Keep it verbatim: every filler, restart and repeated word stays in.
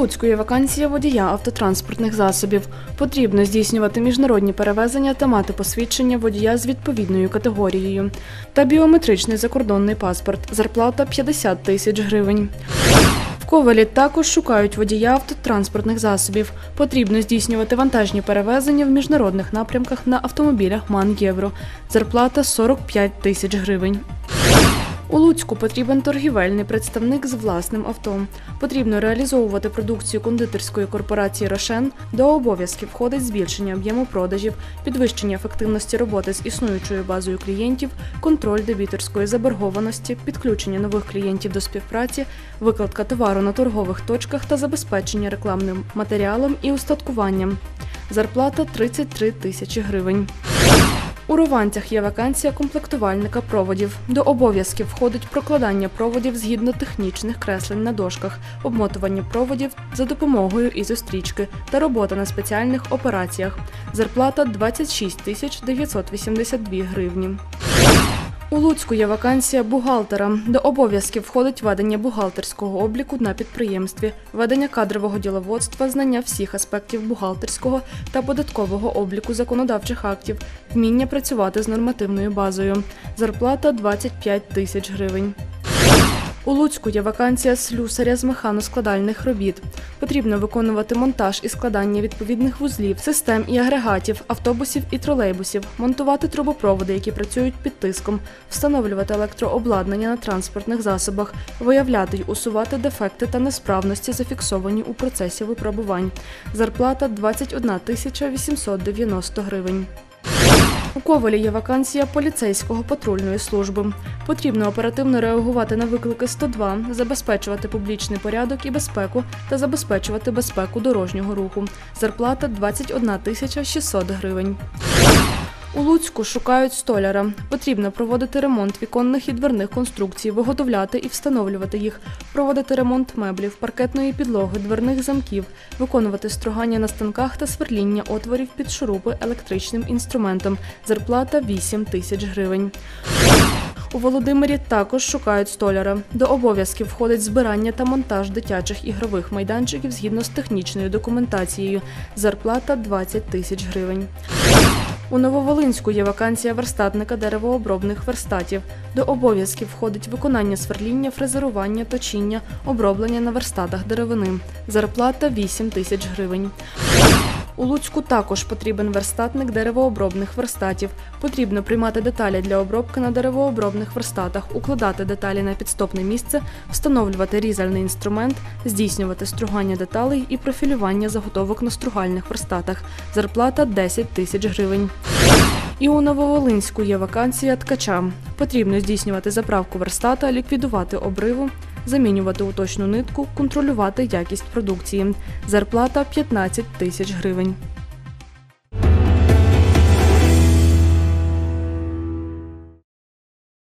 Луцьку є вакансія водія автотранспортних засобів. Потрібно здійснювати міжнародні перевезення та мати посвідчення водія з відповідною категорією. Та біометричний закордонний паспорт. Зарплата – п'ятдесят тисяч гривень. В Ковелі також шукають водія автотранспортних засобів. Потрібно здійснювати вантажні перевезення в міжнародних напрямках на автомобілях МАН-Євро. Зарплата – сорок п'ять тисяч гривень. У Луцьку потрібен торгівельний представник з власним авто. Потрібно реалізовувати продукцію кондитерської корпорації «Рошен». До обов'язків входить збільшення об'єму продажів, підвищення ефективності роботи з існуючою базою клієнтів, контроль дебіторської заборгованості, підключення нових клієнтів до співпраці, викладка товару на торгових точках та забезпечення рекламним матеріалом і устаткуванням. Зарплата – тридцять три тисячі гривень. У Рованцях є вакансія комплектувальника проводів. До обов'язків входить прокладання проводів згідно технічних креслень на дошках, обмотування проводів за допомогою ізострічки та робота на спеціальних операціях. Зарплата – двадцять шість тисяч дев'ятсот вісімдесят дві гривні. У Луцьку є вакансія бухгалтера. До обов'язків входить ведення бухгалтерського обліку на підприємстві, ведення кадрового діловодства, знання всіх аспектів бухгалтерського та податкового обліку законодавчих актів, вміння працювати з нормативною базою. Зарплата – двадцять п'ять тисяч гривень. У Луцьку є вакансія слюсаря з механоскладальних робіт. Потрібно виконувати монтаж і складання відповідних вузлів, систем і агрегатів, автобусів і тролейбусів, монтувати трубопроводи, які працюють під тиском, встановлювати електрообладнання на транспортних засобах, виявляти й усувати дефекти та несправності, зафіксовані у процесі випробувань. Зарплата – двадцять одна тисяча вісімсот дев'яносто гривень. У Ковелі є вакансія поліцейського патрульної служби. Потрібно оперативно реагувати на виклики сто два, забезпечувати публічний порядок і безпеку та забезпечувати безпеку дорожнього руху. Зарплата – двадцять одна тисяча шістсот гривень. У Луцьку шукають столяра. Потрібно проводити ремонт віконних і дверних конструкцій, виготовляти і встановлювати їх, проводити ремонт меблів, паркетної підлоги, дверних замків, виконувати стругання на станках та сверління отворів під шурупи електричним інструментом. Зарплата – вісім тисяч гривень. У Володимирі також шукають столяра. До обов'язків входить збирання та монтаж дитячих ігрових майданчиків згідно з технічною документацією. Зарплата – двадцять тисяч гривень. У Нововолинську є вакансія верстатника деревообробних верстатів. До обов'язків входить виконання сверління, фрезерування, точіння, оброблення на верстатах деревини. Зарплата – вісім тисяч гривень. У Луцьку також потрібен верстатник деревообробних верстатів. Потрібно приймати деталі для обробки на деревообробних верстатах, укладати деталі на підстопне місце, встановлювати різальний інструмент, здійснювати стругання деталей і профілювання заготовок на стругальних верстатах. Зарплата – десять тисяч гривень. І у Нововолинську є вакансія ткача. Потрібно здійснювати заправку верстата, ліквідувати обриву, замінювати уточну нитку, контролювати якість продукції. Зарплата – п'ятнадцять тисяч гривень.